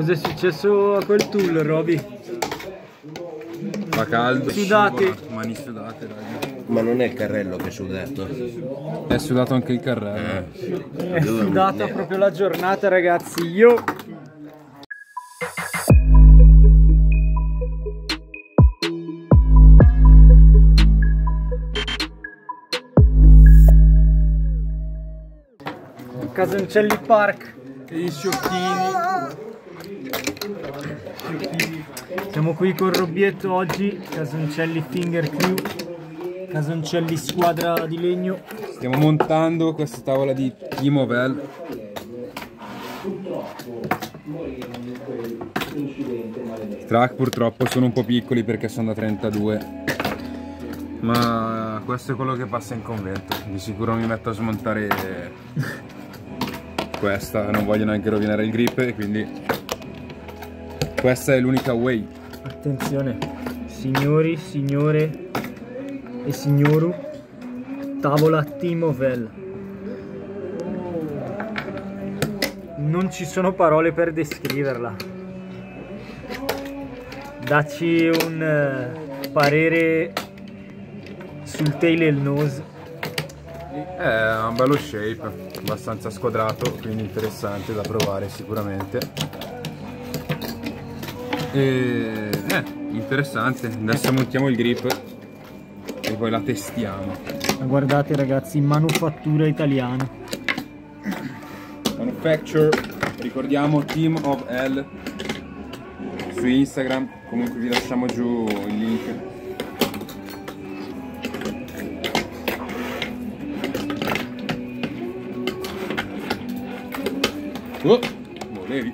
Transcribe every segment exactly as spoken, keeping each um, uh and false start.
Cos'è successo a quel tool, Roby? Fa caldo, Sudati. scivola, mani sudate, raga. Ma non è il carrello che è sudato. È sudato anche il carrello. Eh. È sudata proprio la giornata, ragazzi. Io... Casoncelli Park. E gli sciocchini. Siamo qui con Robbietto oggi, Casoncelli Finger Crew, Casoncelli squadra di legno. Stiamo montando questa tavola di T-Movel. I track purtroppo sono un po' piccoli perché sono da trentadue. Ma questo è quello che passa in convento. Di sicuro mi metto a smontare questa, non voglio neanche rovinare il grip e quindi questa è l'unica way. Attenzione, signori, signore e signoru, tavola T-Movel. Non ci sono parole per descriverla. Dacci un uh, parere sul tail e il nose. È un bello shape, abbastanza squadrato, quindi interessante da provare sicuramente. E eh, interessante. Adesso montiamo il grip e poi la testiamo. Ma guardate ragazzi, manufattura italiana. Manufacture, ricordiamo Team of L su Instagram, comunque vi lasciamo giù il link. Oh, volevi.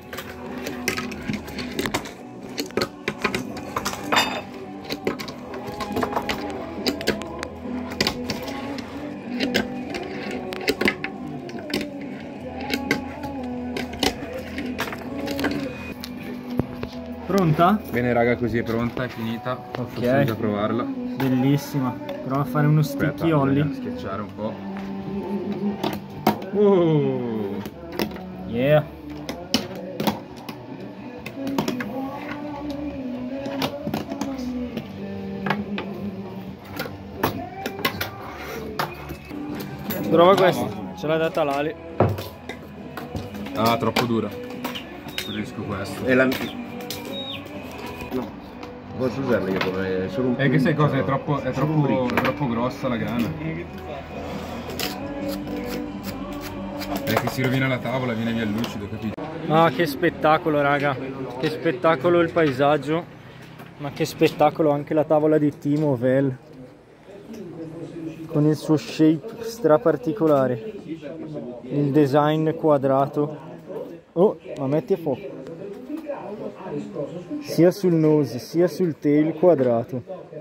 Pronta? Bene raga, così è pronta, è finita. Ok. Possiamo già provarla. Bellissima. Prova a fare uno Aspetta, sticky ollie. bisogna schiacciare un po'. Oh. Yeah. Prova questa, ce l'ha data l'Ali. Ah, troppo dura. Preferisco questo. E la... No. Posso usarla io come solo un È che sai cosa? È troppo, è Solo un troppo, briccio. è troppo grossa la grana. È che si rovina la tavola, viene via il lucido, capito? Ah, che spettacolo raga, che spettacolo il paesaggio, ma che spettacolo anche la tavola di T-Movel con il suo shape stra particolare, il design quadrato. Oh, ma metti a fuoco, sia sul nose sia sul tail quadrato.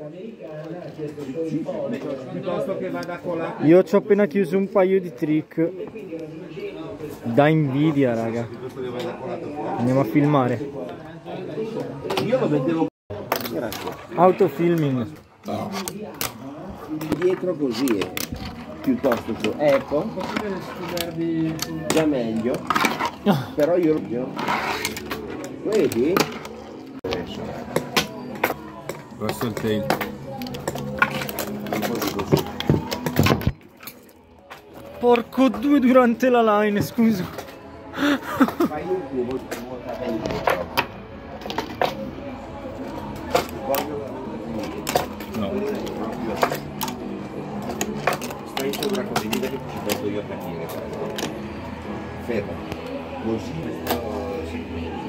Io ci ho appena chiuso un paio di trick, da invidia raga. Andiamo a filmare. Io lo vedevo. Grazie. Autofilming. No. Dietro così è piuttosto su. Ecco. Già meglio. Però io lo vedi? Questo è il tail. Un po' di così. Porco due durante la line, scusa. Fai un cubo di molta bella. No. Stai sopra così, vedi che ci posso io capire. Fermo. Così si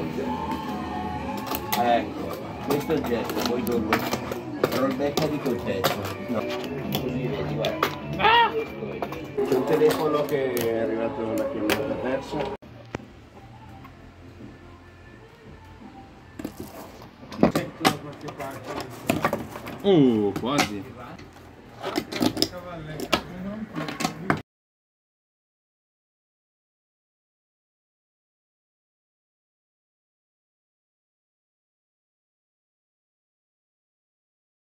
ecco, questo è il gesto, poi dopo rollbecca di concetto. No. Così vedi, guarda. Ah! C'è un telefono che è arrivato una chiamata persa. Oh, quasi.